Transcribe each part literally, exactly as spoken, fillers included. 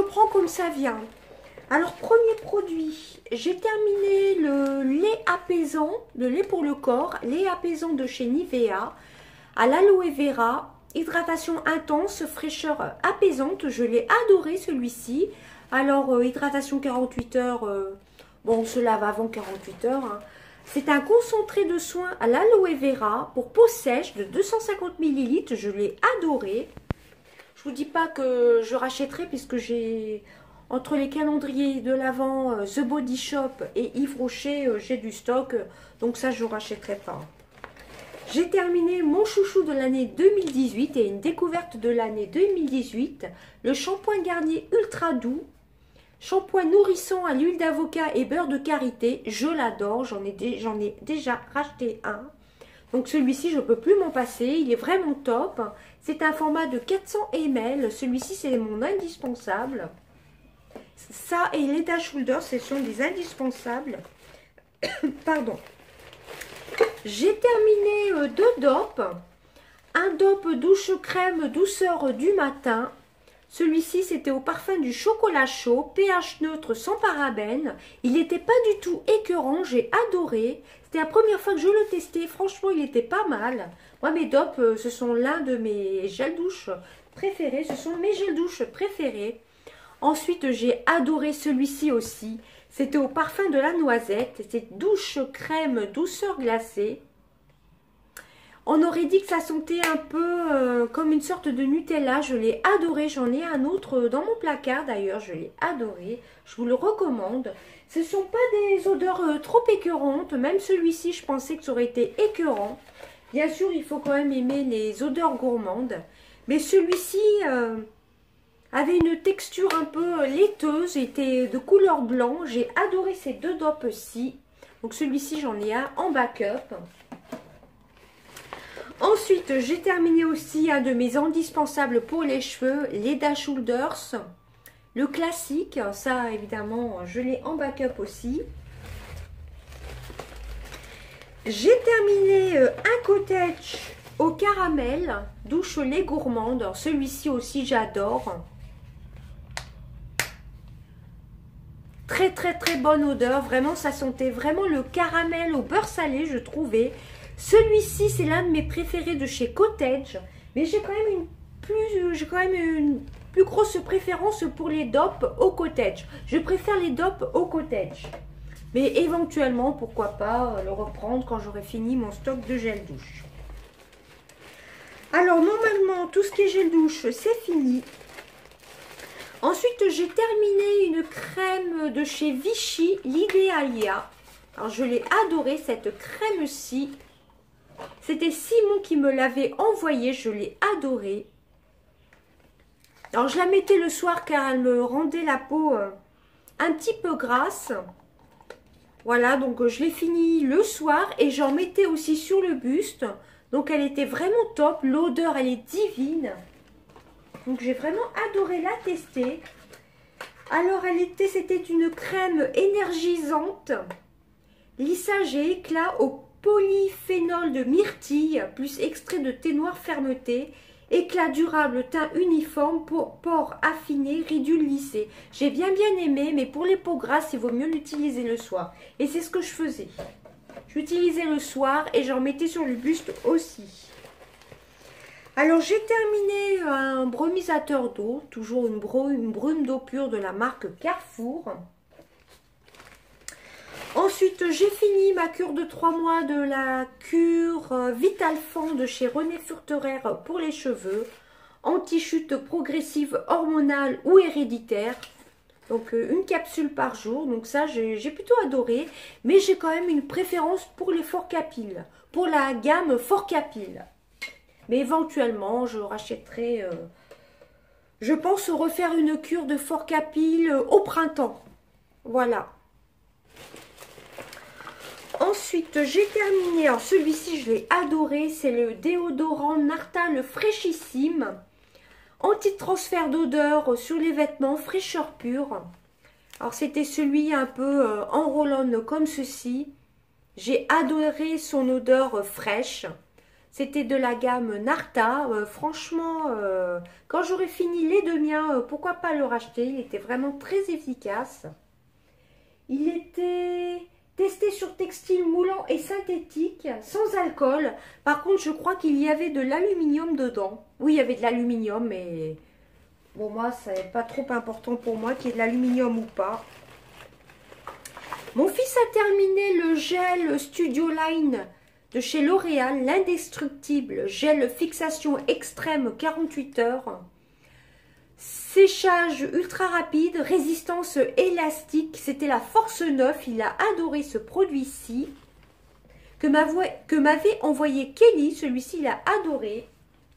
prends comme ça vient. Alors, premier produit, j'ai terminé le lait apaisant, le lait pour le corps, lait apaisant de chez Nivea, à l'aloe vera, hydratation intense, fraîcheur apaisante. Je l'ai adoré celui-ci. Alors, euh, hydratation quarante-huit heures, euh, bon, on se lave avant quarante-huit heures. Hein. C'est un concentré de soin à l'aloe vera pour peau sèche de deux cent cinquante millilitres. Je l'ai adoré. Je vous dis pas que je rachèterai puisque j'ai... Entre les calendriers de l'Avent, euh, The Body Shop et Yves Rocher, euh, j'ai du stock. Euh, donc ça, je ne rachèterai pas. J'ai terminé mon chouchou de l'année deux mille dix-huit et une découverte de l'année deux mille dix-huit. Le shampoing Garnier Ultra Doux. Shampoing nourrissant à l'huile d'avocat et beurre de karité. Je l'adore. J'en ai, j'en ai déjà racheté un. Donc celui-ci, je ne peux plus m'en passer. Il est vraiment top. C'est un format de quatre cents millilitres. Celui-ci, c'est mon indispensable. Ça et les Head Shoulders, ce sont des indispensables. Pardon. J'ai terminé euh, deux dopes. Un dope douche crème douceur du matin. Celui-ci, c'était au parfum du chocolat chaud, pH neutre sans parabènes. Il n'était pas du tout écœurant, j'ai adoré. C'était la première fois que je le testais. Franchement, il était pas mal. Moi, mes dopes, euh, ce sont l'un de mes gels douche préférés. Ce sont mes gels douche préférés. Ensuite, j'ai adoré celui-ci aussi. C'était au parfum de la noisette. C'est douche crème douceur glacée. On aurait dit que ça sentait un peu euh, comme une sorte de Nutella. Je l'ai adoré. J'en ai un autre dans mon placard d'ailleurs. Je l'ai adoré. Je vous le recommande. Ce ne sont pas des odeurs euh, trop écœurantes. Même celui-ci, je pensais que ça aurait été écœurant. Bien sûr, il faut quand même aimer les odeurs gourmandes. Mais celui-ci... Euh, avait une texture un peu laiteuse, était de couleur blanc. J'ai adoré ces deux dopes-ci. Donc celui-ci, j'en ai un en backup. Ensuite, j'ai terminé aussi un de mes indispensables pour les cheveux, les Head Shoulders. Le classique, ça évidemment, je l'ai en backup aussi. J'ai terminé un cottage au caramel, douche lait gourmande. Celui-ci aussi, j'adore. Très très très bonne odeur, vraiment ça sentait vraiment le caramel au beurre salé je trouvais. Celui-ci c'est l'un de mes préférés de chez Cottage, mais j'ai quand même une plus j'ai quand même une plus grosse préférence pour les dopes au Cottage. Je préfère les dopes au Cottage, mais éventuellement pourquoi pas le reprendre quand j'aurai fini mon stock de gel douche. Alors normalement tout ce qui est gel douche c'est fini. Ensuite, j'ai terminé une crème de chez Vichy, l'Idealia. Alors, je l'ai adorée, cette crème-ci. C'était Simon qui me l'avait envoyée, je l'ai adorée. Alors, je la mettais le soir car elle me rendait la peau euh, un petit peu grasse. Voilà, donc euh, je l'ai fini le soir et j'en mettais aussi sur le buste. Donc, elle était vraiment top. L'odeur, elle est divine. Donc, j'ai vraiment adoré la tester. Alors, elle était, c'était une crème énergisante. Lissage et éclat au polyphénol de myrtille, plus extrait de thé noir fermeté. Éclat durable, teint uniforme, pour pores affinés, ridules lissées. J'ai bien bien aimé, mais pour les peaux grasses, il vaut mieux l'utiliser le soir. Et c'est ce que je faisais. J'utilisais le soir et j'en mettais sur le buste aussi. Alors, j'ai terminé un brumisateur d'eau, toujours une, bro, une brume d'eau pure de la marque Carrefour. Ensuite, j'ai fini ma cure de trois mois de la cure Vitalfan de chez René Furterer pour les cheveux. Anti-chute progressive hormonale ou héréditaire. Donc, une capsule par jour. Donc, ça, j'ai plutôt adoré. Mais j'ai quand même une préférence pour les Forcapil, pour la gamme Forcapil. Mais éventuellement, je rachèterai, euh, je pense refaire une cure de Forcapil euh, au printemps. Voilà. Ensuite, j'ai terminé. Alors, celui-ci, je l'ai adoré. C'est le déodorant Narta, le fraîchissime. Anti-transfert d'odeur sur les vêtements, fraîcheur pure. Alors, c'était celui un peu euh, en roll-on comme ceci. J'ai adoré son odeur euh, fraîche. C'était de la gamme Narta. Euh, franchement, euh, quand j'aurai fini les deux miens, euh, pourquoi pas le racheter? Il était vraiment très efficace. Il était testé sur textile moulant et synthétique, sans alcool. Par contre, je crois qu'il y avait de l'aluminium dedans. Oui, il y avait de l'aluminium, mais bon, moi, ça n'est pas trop important pour moi qu'il y ait de l'aluminium ou pas. Mon fils a terminé le gel Studio Line de chez L'Oréal, l'indestructible gel fixation extrême quarante-huit heures. Séchage ultra rapide, résistance élastique, c'était la Force neuf, il a adoré ce produit-ci. Que m'avait envoyé Kelly, celui-ci il a adoré.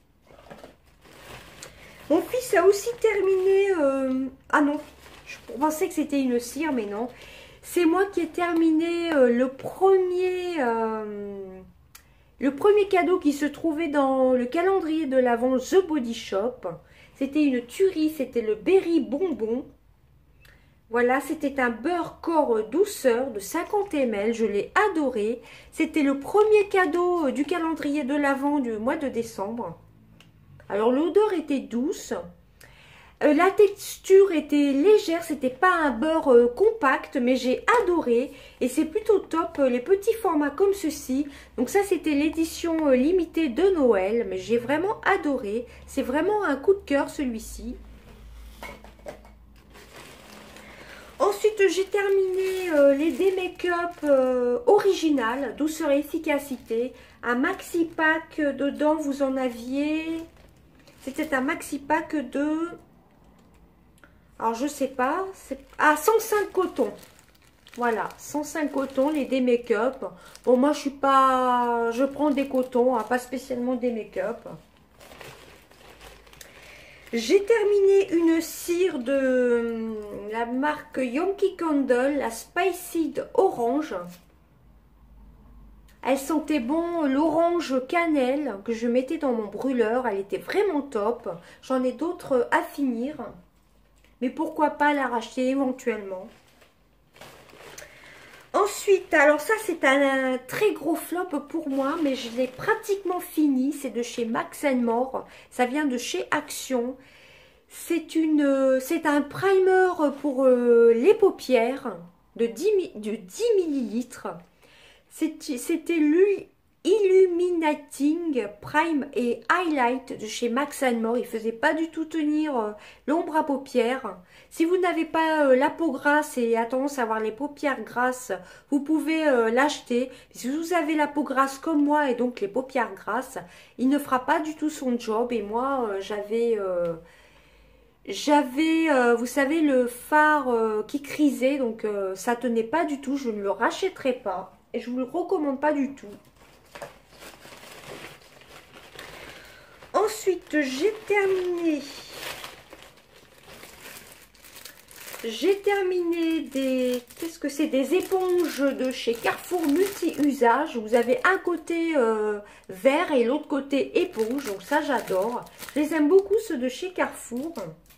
Mon fils a aussi terminé, euh, ah non, je pensais que c'était une cire, mais non. C'est moi qui ai terminé euh, le premier... Euh, Le premier cadeau qui se trouvait dans le calendrier de l'Avent The Body Shop, c'était une tuerie, c'était le Berry Bonbon. Voilà, c'était un beurre corps douceur de cinquante millilitres, je l'ai adoré. C'était le premier cadeau du calendrier de l'Avent du mois de décembre. Alors l'odeur était douce. Euh, la texture était légère, c'était pas un beurre euh, compact, mais j'ai adoré et c'est plutôt top, euh, les petits formats comme ceci. Donc ça c'était l'édition euh, limitée de Noël, mais j'ai vraiment adoré, c'est vraiment un coup de cœur celui-ci. Ensuite j'ai terminé euh, les D-Make-up euh, original, douceur et efficacité, un maxi pack dedans, vous en aviez, c'était un maxi pack de... Alors, je sais pas. Ah, cent cinq cotons. Voilà, cent cinq cotons, les des make-up. Bon, moi, je suis pas... Je prends des cotons, hein, pas spécialement des make-up. J'ai terminé une cire de la marque Yankee Candle, la Spicy Orange. Elle sentait bon l'orange cannelle que je mettais dans mon brûleur. Elle était vraiment top. J'en ai d'autres à finir. Mais pourquoi pas la racheter éventuellement. Ensuite, alors ça c'est un, un très gros flop pour moi, mais je l'ai pratiquement fini. C'est de chez Max and More. Ça vient de chez Action. C'est une, c'est un primer pour euh, les paupières de dix, de dix millilitres. C'était l'huile Illuminating Prime et Highlight de chez Max and More. Il ne faisait pas du tout tenir euh, l'ombre à paupières. Si vous n'avez pas euh, la peau grasse et a tendance à avoir les paupières grasses, vous pouvez euh, l'acheter. Si vous avez la peau grasse comme moi et donc les paupières grasses, il ne fera pas du tout son job. Et moi, euh, j'avais... Euh, J'avais, euh, vous savez, le fard euh, qui crisait, donc euh, ça tenait pas du tout. Je ne le rachèterai pas et je vous le recommande pas du tout. Ensuite, j'ai terminé. J'ai terminé des... Qu'est-ce que c'est? Des éponges de chez Carrefour multi-usage. Vous avez un côté euh, vert et l'autre côté éponge. Donc ça, j'adore. Je les aime beaucoup, ceux de chez Carrefour.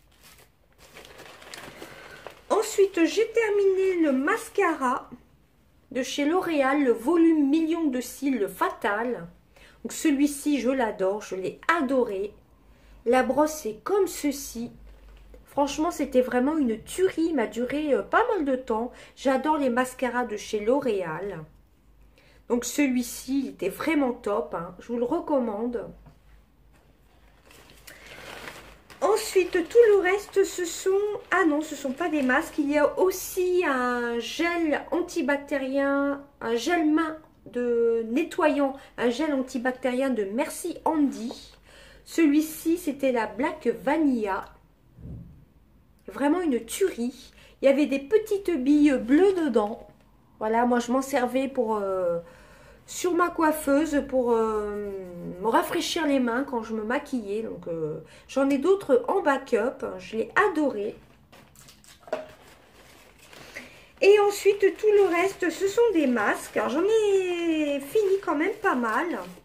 Ensuite, j'ai terminé le mascara de chez L'Oréal, le volume million de cils Fatal. Donc celui-ci, je l'adore, je l'ai adoré. La brosse est comme ceci. Franchement, c'était vraiment une tuerie. Il m'a duré euh, pas mal de temps. J'adore les mascaras de chez L'Oréal. Donc celui-ci, il était vraiment top, hein. Je vous le recommande. Ensuite, tout le reste, ce sont... Ah non, ce ne sont pas des masques. Il y a aussi un gel antibactérien, un gel main de nettoyant, un gel antibactérien de Merci Handy. Celui-ci, c'était la Black Vanilla. Vraiment une tuerie. Il y avait des petites billes bleues dedans. Voilà, moi je m'en servais pour... Euh, sur ma coiffeuse pour euh, me rafraîchir les mains quand je me maquillais. Donc euh, j'en ai d'autres en backup. Je l'ai adoré. Et ensuite tout le reste ce sont des masques. Alors j'en ai fini quand même pas mal.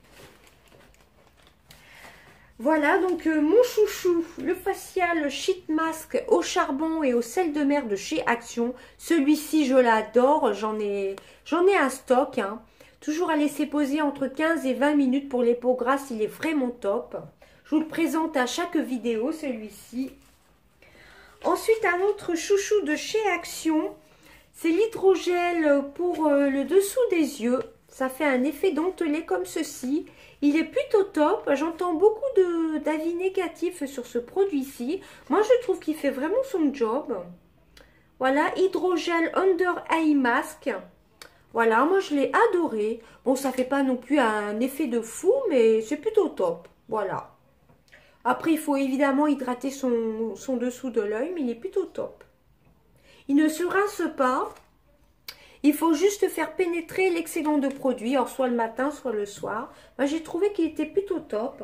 Voilà donc euh, mon chouchou, le facial sheet mask au charbon et au sel de mer de chez Action. Celui-ci je l'adore. J'en ai, j'en ai un stock, hein. Toujours à laisser poser entre quinze et vingt minutes pour les peaux grasses, il est vraiment top. Je vous le présente à chaque vidéo, celui-ci. Ensuite, un autre chouchou de chez Action, c'est l'hydrogel pour le dessous des yeux. Ça fait un effet dentelé comme ceci. Il est plutôt top. J'entends beaucoup d'avis négatifs sur ce produit-ci. Moi, je trouve qu'il fait vraiment son job. Voilà, hydrogel Under Eye Mask. Voilà, moi, je l'ai adoré. Bon, ça fait pas non plus un effet de fou, mais c'est plutôt top. Voilà. Après, il faut évidemment hydrater son, son dessous de l'œil, mais il est plutôt top. Il ne se rince pas. Il faut juste faire pénétrer l'excédent de produit, alors soit le matin, soit le soir. Moi, j'ai trouvé qu'il était plutôt top.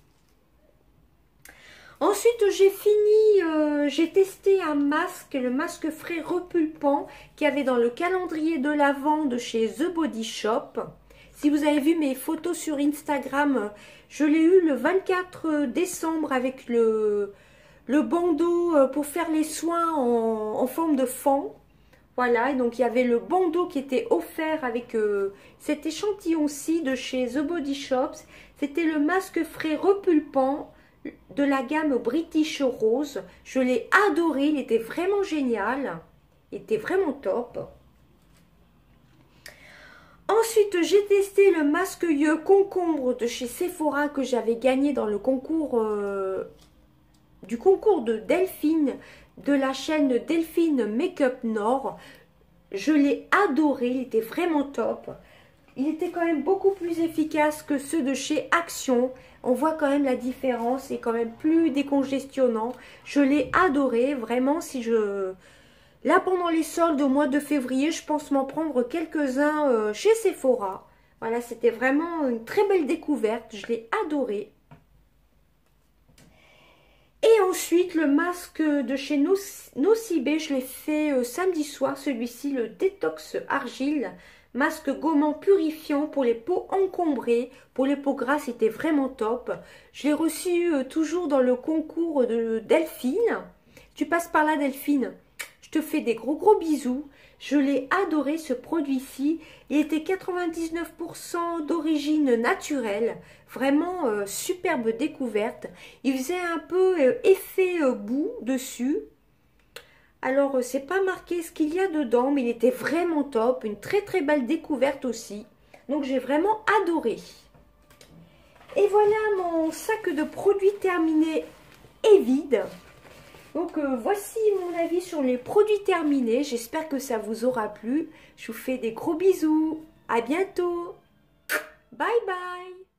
Ensuite, j'ai fini, euh, j'ai testé un masque, le masque frais repulpant qu'il y avait dans le calendrier de l'Avent de chez The Body Shop. Si vous avez vu mes photos sur Instagram, je l'ai eu le vingt-quatre décembre avec le, le bandeau pour faire les soins en, en forme de fond. Voilà, et donc il y avait le bandeau qui était offert avec euh, cet échantillon-ci de chez The Body Shop. C'était le masque frais repulpant de la gamme British Rose. Je l'ai adoré, il était vraiment génial. Il était vraiment top. Ensuite, j'ai testé le masque yeux concombre de chez Sephora que j'avais gagné dans le concours euh, du concours de Delphine de la chaîne Delphine Make-up Nord. Je l'ai adoré, il était vraiment top. Il était quand même beaucoup plus efficace que ceux de chez Action. On voit quand même la différence, c'est quand même plus décongestionnant. Je l'ai adoré, vraiment. Si je... Là, pendant les soldes au mois de février, je pense m'en prendre quelques-uns euh, chez Sephora. Voilà, c'était vraiment une très belle découverte. Je l'ai adoré. Et ensuite, le masque de chez Nocibé, je l'ai fait euh, samedi soir. Celui-ci, le Détox Argile. Masque gommant purifiant pour les peaux encombrées. Pour les peaux grasses, c'était vraiment top. Je l'ai reçu euh, toujours dans le concours de Delphine. Tu passes par là, Delphine. Je te fais des gros gros bisous. Je l'ai adoré ce produit-ci. Il était quatre-vingt-dix-neuf pour cent d'origine naturelle. Vraiment euh, superbe découverte. Il faisait un peu euh, effet euh, boue dessus. Alors, euh, c'est pas marqué ce qu'il y a dedans, mais il était vraiment top. Une très très belle découverte aussi. Donc, j'ai vraiment adoré. Et voilà, mon sac de produits terminé est vide. Donc euh, voici mon avis sur les produits terminés. J'espère que ça vous aura plu. Je vous fais des gros bisous. À bientôt. Bye bye.